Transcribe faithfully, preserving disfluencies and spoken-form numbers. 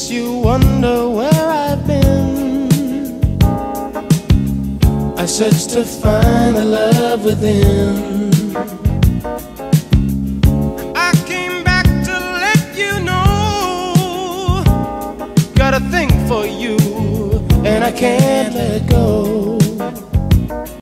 guess you wonder where I've been. I searched to find the love within. I came back to let you know, got a thing for you, and I can't let go.